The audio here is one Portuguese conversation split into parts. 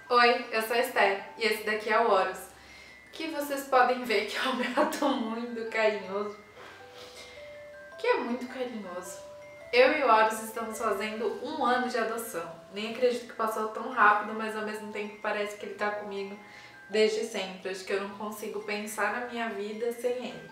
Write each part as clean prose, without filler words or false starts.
Oi, eu sou a Esther e esse daqui é o Horus, que vocês podem ver que é um gato muito carinhoso, que é muito carinhoso. Eu e o Horus estamos fazendo 1 ano de adoção. Nem acredito que passou tão rápido, mas ao mesmo tempo parece que ele tá comigo desde sempre. Acho que eu não consigo pensar na minha vida sem ele.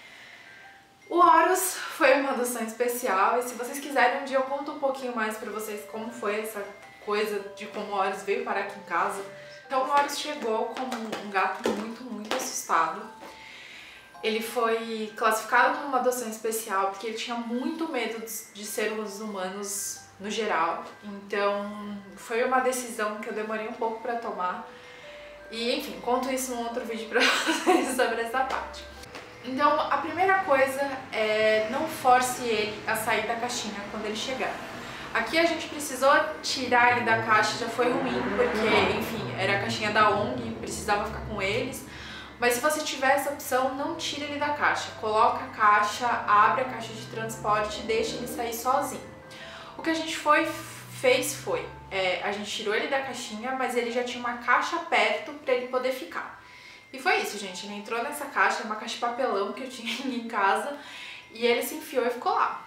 O Horus foi uma adoção especial e se vocês quiserem um dia eu conto um pouquinho mais pra vocês como foi essa coisa de como o Horus veio parar aqui em casa. Então o Horus chegou como um gato muito assustado. Ele foi classificado como uma adoção especial porque ele tinha muito medo de seres humanos no geral. Então foi uma decisão que eu demorei um pouco pra tomar. E enfim, conto isso num outro vídeo pra vocês sobre essa parte. Então, a primeira coisa é não force ele a sair da caixinha quando ele chegar. Aqui a gente precisou tirar ele da caixa, já foi ruim, porque, enfim, era a caixinha da ONG, precisava ficar com eles. Mas se você tiver essa opção, não tire ele da caixa. Coloca a caixa, abre a caixa de transporte e deixa ele sair sozinho. O que a gente fez foi, a gente tirou ele da caixinha, mas ele já tinha uma caixa perto para ele poder ficar. E foi isso, gente. Ele entrou nessa caixa, uma caixa de papelão que eu tinha em casa, e ele se enfiou e ficou lá.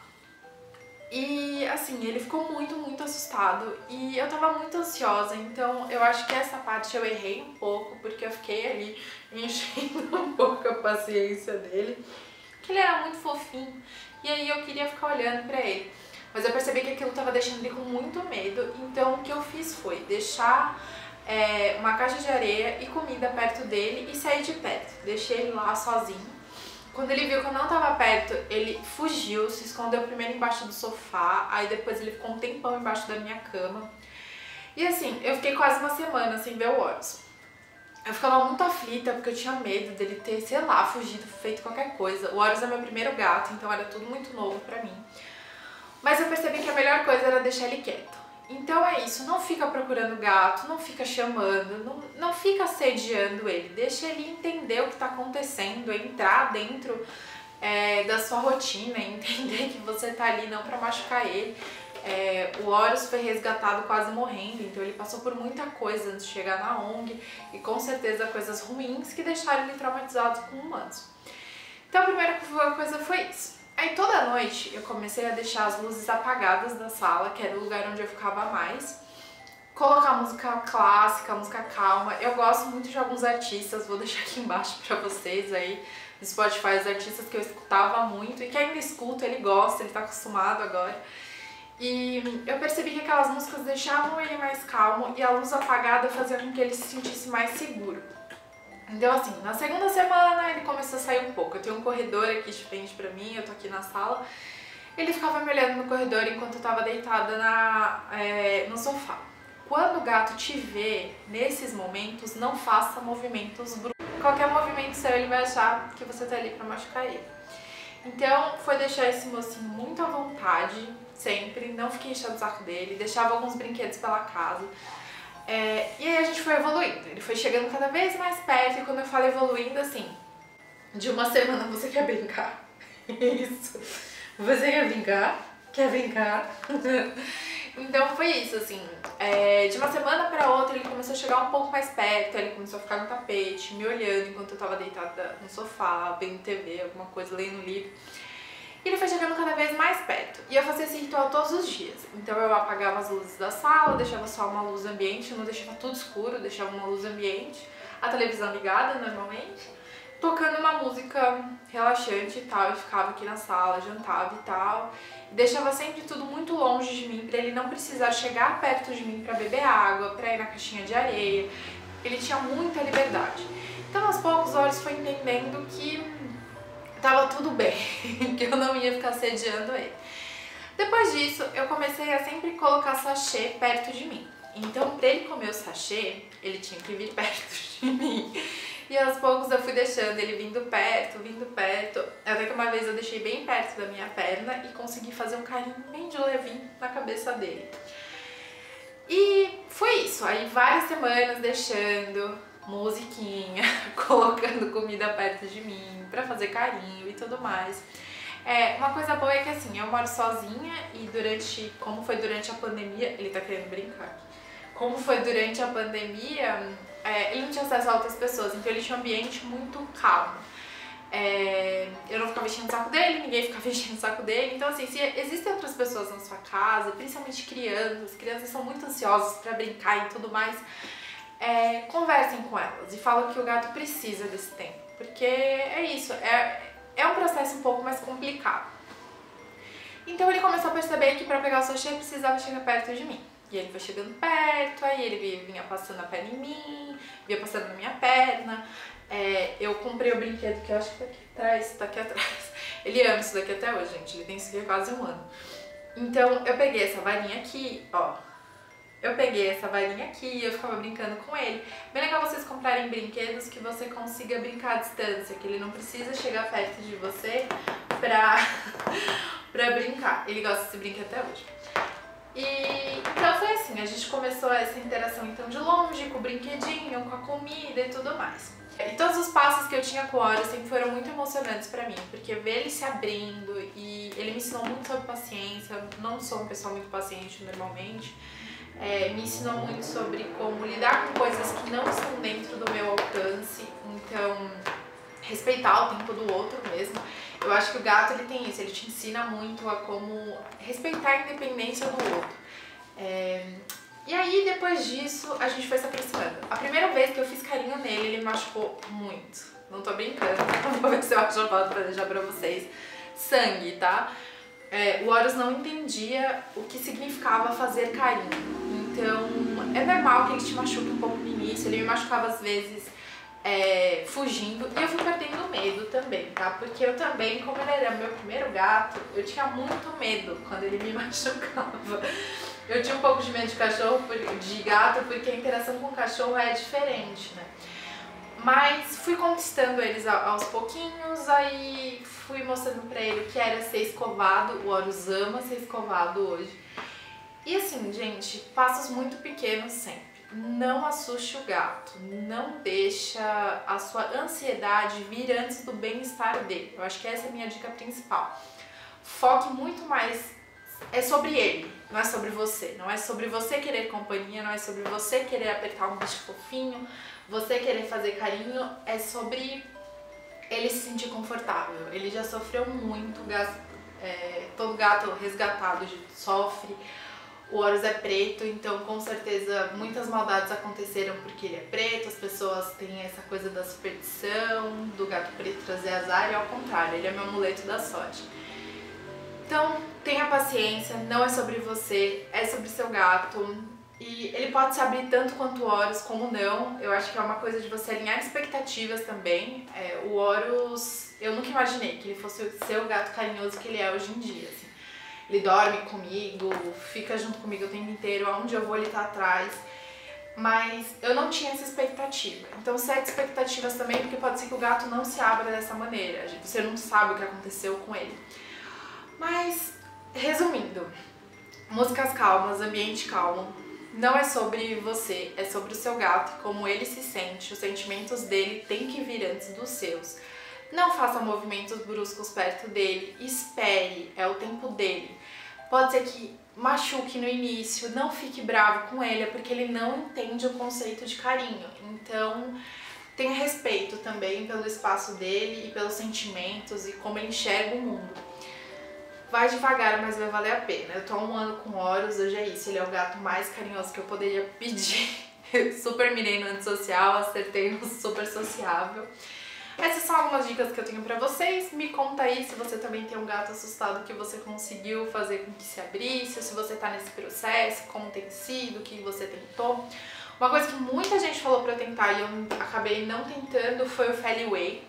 E assim, ele ficou muito assustado e eu tava muito ansiosa, então eu acho que essa parte eu errei um pouco, porque eu fiquei ali enchendo um pouco a paciência dele, que ele era muito fofinho, e aí eu queria ficar olhando pra ele. Mas eu percebi que aquilo tava deixando ele com muito medo, então o que eu fiz foi deixar uma caixa de areia e comida perto dele e sair de perto. Deixei ele lá sozinho. Quando ele viu que eu não tava perto, ele fugiu, se escondeu primeiro embaixo do sofá, aí depois ele ficou um tempão embaixo da minha cama. E assim, eu fiquei quase uma semana sem ver o Horus. Eu ficava muito aflita porque eu tinha medo dele ter, sei lá, fugido, feito qualquer coisa. O Horus é meu primeiro gato, então era tudo muito novo pra mim. Mas eu percebi que a melhor coisa era deixar ele quieto. Então é isso, não fica procurando gato, não fica chamando, não fica assediando ele, deixa ele entender o que está acontecendo, entrar dentro da sua rotina, entender que você tá ali não para machucar ele. O Horus foi resgatado quase morrendo, então ele passou por muita coisa antes de chegar na ONG e com certeza coisas ruins que deixaram ele traumatizado com humanos. Então a primeira coisa foi isso. Aí toda noite eu comecei a deixar as luzes apagadas da sala, que era o lugar onde eu ficava mais. Colocar música clássica, música calma. Eu gosto muito de alguns artistas, vou deixar aqui embaixo pra vocês aí no Spotify os artistas que eu escutava muito e que ainda escuto, ele gosta, ele tá acostumado agora. E eu percebi que aquelas músicas deixavam ele mais calmo e a luz apagada fazia com que ele se sentisse mais seguro. Então assim, na segunda semana ele começou a sair um pouco. Eu tenho um corredor aqui de frente pra mim, eu tô aqui na sala. Ele ficava me olhando no corredor enquanto eu tava deitada no sofá. Quando o gato te vê nesses momentos, não faça movimentos bruscos. Qualquer movimento seu ele vai achar que você tá ali pra machucar ele. Então foi deixar esse mocinho muito à vontade, sempre, não fiquei enchendo o saco dele, deixava alguns brinquedos pela casa. E aí a gente foi evoluindo, ele foi chegando cada vez mais perto e quando eu falo evoluindo, assim, de uma semana você quer brincar, isso, você quer brincar, então foi isso, assim, de uma semana pra outra ele começou a chegar um pouco mais perto, ele começou a ficar no tapete, me olhando enquanto eu tava deitada no sofá, vendo TV, alguma coisa, lendo livro. E ele foi chegando cada vez mais perto. E eu fazia esse ritual todos os dias. Então eu apagava as luzes da sala, deixava só uma luz ambiente, eu não deixava tudo escuro, deixava uma luz ambiente, a televisão ligada normalmente, tocando uma música relaxante e tal, e ficava aqui na sala, jantava e tal. E deixava sempre tudo muito longe de mim, pra ele não precisar chegar perto de mim pra beber água, pra ir na caixinha de areia. Ele tinha muita liberdade. Então aos poucos o Horus foi entendendo que tava tudo bem, que eu não ia ficar assediando ele. Depois disso, eu comecei a sempre colocar sachê perto de mim. Então, pra ele comer o sachê, ele tinha que vir perto de mim. E aos poucos eu fui deixando ele vindo perto, até que uma vez eu deixei bem perto da minha perna e consegui fazer um carinho bem de levinho na cabeça dele. E foi isso, aí várias semanas deixando musiquinha, colocando comida perto de mim pra fazer carinho e tudo mais. Uma coisa boa é que assim, eu moro sozinha e como foi durante a pandemia, ele tá querendo brincar aqui. como foi durante a pandemia, ele não tinha acesso a outras pessoas, então ele tinha um ambiente muito calmo. Eu não ficava enchendo o saco dele, ninguém ficava enchendo o saco dele. Então assim, se existem outras pessoas na sua casa, principalmente crianças são muito ansiosas pra brincar e tudo mais, conversem com elas e falam que o gato precisa desse tempo, porque é isso, é um processo um pouco mais complicado. Então ele começou a perceber que pra pegar o sachê precisava chegar perto de mim. E ele foi chegando perto, aí ele vinha passando a perna em mim, vinha passando na minha perna. Eu comprei o brinquedo que eu acho que tá aqui atrás. Ele ama isso daqui até hoje, gente. Ele tem isso aqui há quase um ano. Então eu peguei essa varinha aqui, ó. Eu peguei essa varinha aqui e eu ficava brincando com ele. Bem legal vocês comprarem brinquedos que você consiga brincar à distância, que ele não precisa chegar perto de você pra brincar. Ele gosta desse brinquedo até hoje. Então foi assim, a gente começou essa interação então de longe, com o brinquedinho, com a comida e tudo mais. E todos os passos que eu tinha com o Horus sempre foram muito emocionantes pra mim, porque ver ele se abrindo e ele me ensinou muito sobre paciência. Eu não sou uma pessoa muito paciente normalmente. Me ensinou muito sobre como lidar com coisas que não estão dentro do meu alcance, então respeitar o tempo do outro mesmo. Eu acho que o gato ele tem isso, ele te ensina muito a como respeitar a independência do outro. E aí depois disso a gente foi se aproximando. A primeira vez que eu fiz carinho nele, ele me machucou muito. Não tô brincando, vou ver se eu acho a foto pra deixar pra vocês. Sangue, tá? O Horus não entendia o que significava fazer carinho. Então é normal que ele te machuque um pouco no início, ele me machucava às vezes fugindo, e eu fui perdendo medo também, tá? Porque eu também, como ele era meu primeiro gato, eu tinha muito medo quando ele me machucava. Eu tinha um pouco de medo de gato, porque a interação com o cachorro é diferente, né? Mas fui conquistando eles aos pouquinhos, aí fui mostrando pra ele o que era ser escovado. O Horus ama ser escovado hoje. E assim, gente, passos muito pequenos sempre. Não assuste o gato, não deixa a sua ansiedade vir antes do bem-estar dele. Eu acho que essa é a minha dica principal. Foque muito mais, é sobre ele, não é sobre você. Não é sobre você querer companhia, não é sobre você querer apertar um bicho fofinho, você querer fazer carinho, é sobre ele se sentir confortável. Ele já sofreu muito, todo gato resgatado sofre. O Horus é preto, então com certeza muitas maldades aconteceram porque ele é preto, as pessoas têm essa coisa da superstição, do gato preto trazer azar, e ao contrário, ele é meu amuleto da sorte. Então tenha paciência, não é sobre você, é sobre seu gato. E ele pode se abrir tanto quanto o Horus, como não. Eu acho que é uma coisa de você alinhar expectativas também. O Horus, eu nunca imaginei que ele fosse ser o gato carinhoso que ele é hoje em dia, assim. Ele dorme comigo, fica junto comigo o tempo inteiro, aonde eu vou ele tá atrás. Mas eu não tinha essa expectativa. Então sete expectativas também, porque pode ser que o gato não se abra dessa maneira. Você não sabe o que aconteceu com ele. Mas, resumindo, músicas calmas, ambiente calmo. Não é sobre você, é sobre o seu gato, como ele se sente. Os sentimentos dele têm que vir antes dos seus. Não faça movimentos bruscos perto dele, espere, é o tempo dele. Pode ser que machuque no início, não fique bravo com ele, é porque ele não entende o conceito de carinho. Então, tenha respeito também pelo espaço dele e pelos sentimentos e como ele enxerga o mundo. Vai devagar, mas vai valer a pena. Eu tô há um ano com o Horus, hoje é isso, ele é o gato mais carinhoso que eu poderia pedir. Eu super mirei no antissocial, acertei no super sociável. Essas são algumas dicas que eu tenho pra vocês. Me conta aí se você também tem um gato assustado que você conseguiu fazer com que se abrisse, ou se você tá nesse processo, como tem sido, o que você tentou. Uma coisa que muita gente falou pra eu tentar e eu acabei não tentando foi o Feliway.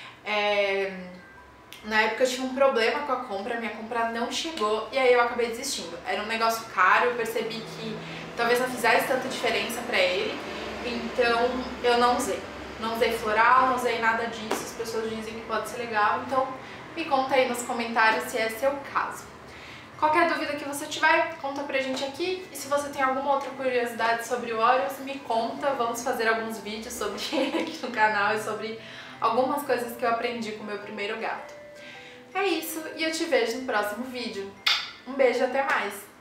Na época eu tinha um problema com a compra, minha compra não chegou e aí eu acabei desistindo. Era um negócio caro, eu percebi que talvez não fizesse tanta diferença pra ele, então eu não usei. Não usei floral, não usei nada disso, as pessoas dizem que pode ser legal, então me conta aí nos comentários se é seu caso. Qualquer dúvida que você tiver, conta pra gente aqui, e se você tem alguma outra curiosidade sobre o Horus, me conta, vamos fazer alguns vídeos sobre ele aqui no canal e sobre algumas coisas que eu aprendi com o meu primeiro gato. É isso, e eu te vejo no próximo vídeo. Um beijo e até mais!